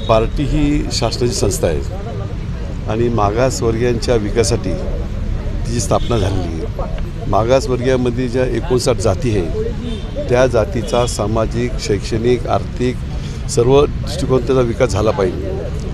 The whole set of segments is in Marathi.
बार्टी ही शासनाची संस्था आहे आणि मागासवर्गीयांच्या विकासासाठी तिची स्थापना झालेली आहे। मागासवर्गीयांमध्ये ज्या 59 जाती आहे त्या जातीचा सामाजिक, शैक्षणिक, आर्थिक सर्व दृष्टिकोन त्याचा विकास झाला पाहिजे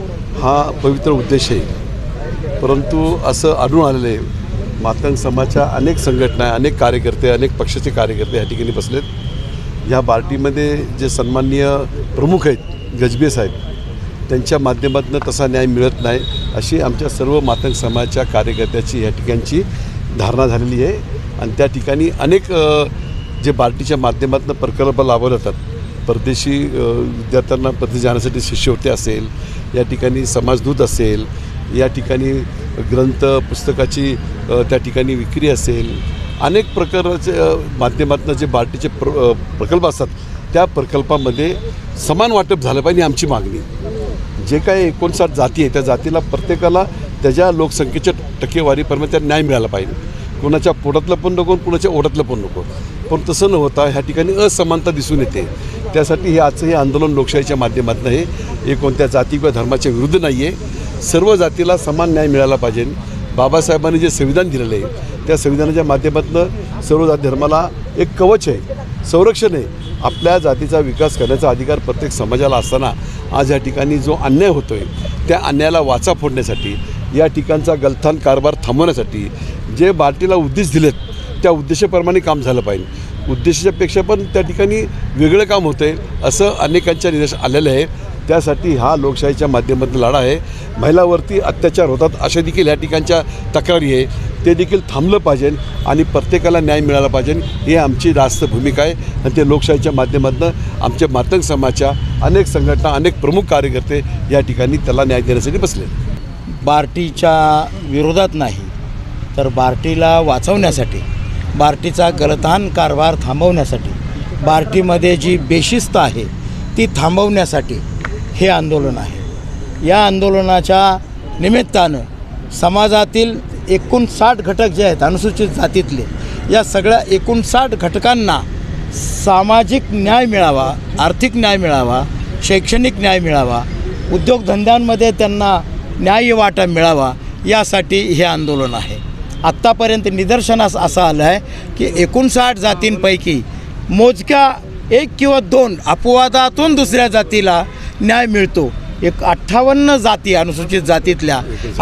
हा पवित्र उद्देश आहे। परंतु असं आढळून आलेलं आहे मातंग समाजाच्या अनेक संघटना, अनेक कार्यकर्ते, अनेक पक्षाचे कार्यकर्ते या ठिकाणी बसलेत। या बार्टीमध्ये जे सन्माननीय प्रमुख आहेत गजबे साहेब त्यांच्या माध्यमातून तसा न्याय मिळत नाही अशी आमच्या सर्व मातंग समाजाच्या कार्यकर्त्याची या ठिकाणची धारणा झालेली आहे आणि त्या ठिकाणी अनेक जे बार्टीच्या माध्यमातून प्रकल्प राबवले जातात, परदेशी विद्यार्थ्यांना परदेशी जाण्यासाठी शिष्यवृत्ती असेल, या ठिकाणी समाजदूत असेल, या ठिकाणी ग्रंथ पुस्तकाची त्या ठिकाणी विक्री असेल, अनेक प्रकारच्या माध्यमातून जे बार्टीचे प्रकल्प असतात त्या प्रकल्पामध्ये समान वाटप झालं पाहिजे आमची मागणी। जे काही 59 जाती आहे त्या जातीला प्रत्येकाला त्याच्या लोकसंख्येच्या टक्केवारीप्रमाणे त्या न्याय मिळाला पाहिजे। कोणाच्या पोटातलं पण नको, कोणाच्या ओढातलं पण नको, पण तसं न होता ह्या ठिकाणी असमानता दिसून येते। त्यासाठी हे आजचं हे आंदोलन लोकशाहीच्या माध्यमातून आहे। हे कोणत्या जाती किंवा धर्माच्या विरुद्ध नाही आहे, सर्व जातीला समान न्याय मिळाला पाहिजे। बाबासाहेबांनी जे संविधान दिलेलं आहे त्या संविधानाच्या माध्यमातून सर्व जाती धर्माला एक कवच आहे, संरक्षण आहे। आपल्या जातीचा विकास करण्याचा अधिकार प्रत्येक समाजाला असताना आज या ठिकाणी जो अन्याय होतो आहे त्या अन्यायाला वाचा फोडण्यासाठी, या ठिकाणचा गलथान कारभार थांबवण्यासाठी जे बार्टीला उद्देश दिलेत त्या उद्देशाप्रमाणे काम झालं पाहिजे। उद्देशापेक्षा पण त्या ठिकाणी वेगळं काम होतं आहे असं अनेकांच्या निदर्शनास आलेलं आहे। त्यासाठी हा लोकशाहीच्या माध्यमातून लढा आहे। महिलांवरती अत्याचार होतात अशा देखील या ठिकाणच्या तक्रारी आहे, ते देखील थांबलं पाहिजे आणि प्रत्येकाला न्याय मिळाला पाहिजे ही आमची रास्त भूमिका आहे आणि ते लोकशाहीच्या माध्यमातून आमच्या मातंग समाजाच्या अनेक संघटना, अनेक प्रमुख कार्यकर्ते या ठिकाणी त्याला न्याय देण्यासाठी बसले। बार्टीच्या विरोधात नाही तर बार्टीला वाचवण्यासाठी, बार्टीचा गलथान कारभार थांबवण्यासाठी, बार्टीमध्ये जी बेशिस्त आहे ती थांबवण्यासाठी हे आंदोलन आहे। या आंदोलनाच्या निमित्तानं समाजातील 59 घटक जे आहेत अनुसूचित जातीतले, या सगळ्या 59 घटकांना सामाजिक न्याय मिळावा, आर्थिक न्याय मिळावा, शैक्षणिक न्याय मिळावा, उद्योगधंद्यांमध्ये त्यांना न्याय वाटा मिळावा यासाठी हे आंदोलन आहे। आत्तापर्यंत निदर्शनास असं आलं आहे की 59 जातींपैकी मोजक्या 1 किंवा 2 अपवादातून दुसऱ्या जातीला न्याय मिळतो। 58 जाती अनुसूचित जातीतल्या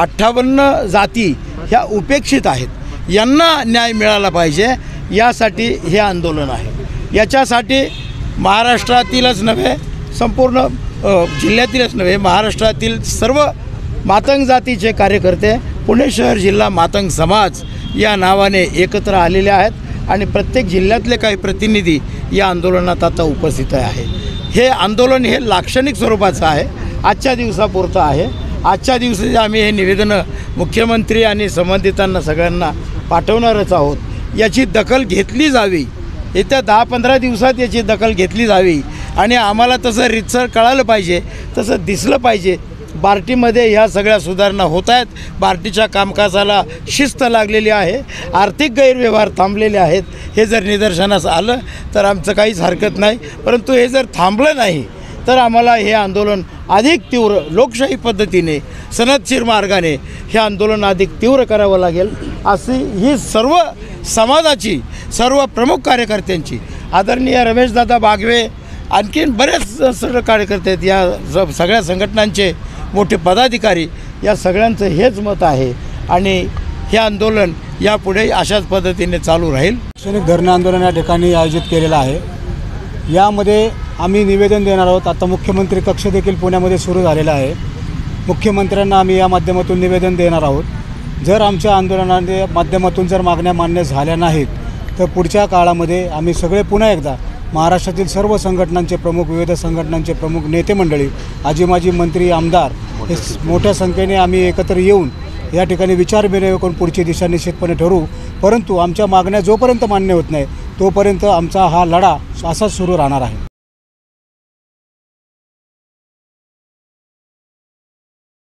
58 जाती ह्या उपेक्षित आहेत, यांना न्याय मिळाला पाहिजे यासाठी हे आंदोलन आहे। याच्यासाठी महाराष्ट्रातीलच नव्हे, संपूर्ण जिल्ह्यातीलच नव्हे, महाराष्ट्रातील सर्व मातंग जातीचे कार्यकर्ते पुणे शहर जिल्हा मातंग समाज या नावाने एकत्र आलेले आहेत आणि प्रत्येक जिल्ह्यातले काही प्रतिनिधी या आंदोलनात आता उपस्थित आहे। हे आंदोलन हे लाक्षणिक स्वरूपाचं आहे, आजच्या दिवसापुरतं आहे। आजच्या दिवशी आम्ही हे निवेदनं मुख्यमंत्री आणि संबंधितांना सगळ्यांना पाठवणारच आहोत। याची दखल घेतली जावी, येत्या 10-15 दिवसात याची दखल घेतली जावी आणि आम्हाला तसं रीतसर कळालं पाहिजे, तसं दिसलं पाहिजे बार्टीमध्ये ह्या सगळ्या सुधारणा होत आहेत। बार्टीच्या कामकाजाला शिस्त लागलेली आहे, आर्थिक गैरव्यवहार थांबलेले आहेत। हे जर निदर्शनास आलं तर आमचं काहीच हरकत नाही, परंतु हे जर थांबलं नाही तर आम्हाला हे आंदोलन अधिक तीव्र लोकशाही पद्धतीने सनदशीर मार्गाने हे आंदोलन अधिक तीव्र करावं लागेल अशी ही सर्व समाजाची, सर्व प्रमुख कार्यकर्त्यांची, आदरणीय रमेशदादा बागवे, आणखीन बरेच सर्व कार्यकर्ते आहेत, या सगळ्या संघटनांचे मोठे पदाधिकारी, या सगळ्यांचं हेच मत आहे आणि हे आंदोलन यापुढे अशाच पद्धतीने चालू राहील। शैक्षणिक धरणं आंदोलन या ठिकाणी आयोजित केलेलं आहे। यामध्ये आम्ही निवेदन देणार आहोत। आता मुख्यमंत्री कक्ष देखील पुण्यामध्ये सुरू झालेला आहे। मुख्यमंत्र्यांना आम्ही या माध्यमातून निवेदन देणार आहोत। जर आमच्या आंदोलनाच्या माध्यमातून जर मागण्या मान्य झाल्या नाहीत तर पुढच्या काळामध्ये आम्ही सगळे पुन्हा एकदा महाराष्ट्रातील सर्व संघटनांचे प्रमुख, विविध संघटनांचे प्रमुख, नेते मंडळी, आजी माजी मंत्री, आमदार हे मोठ्या संख्येने आम्ही एकत्र येऊन या ठिकाणी विचारविनिमय करून पुढची दिशा निश्चितपणे ठरवू। परंतु आमच्या मागण्या जोपर्यंत मान्य होत नाही तोपर्यंत आमचा हा लढा असाच सुरू राहणार आहे।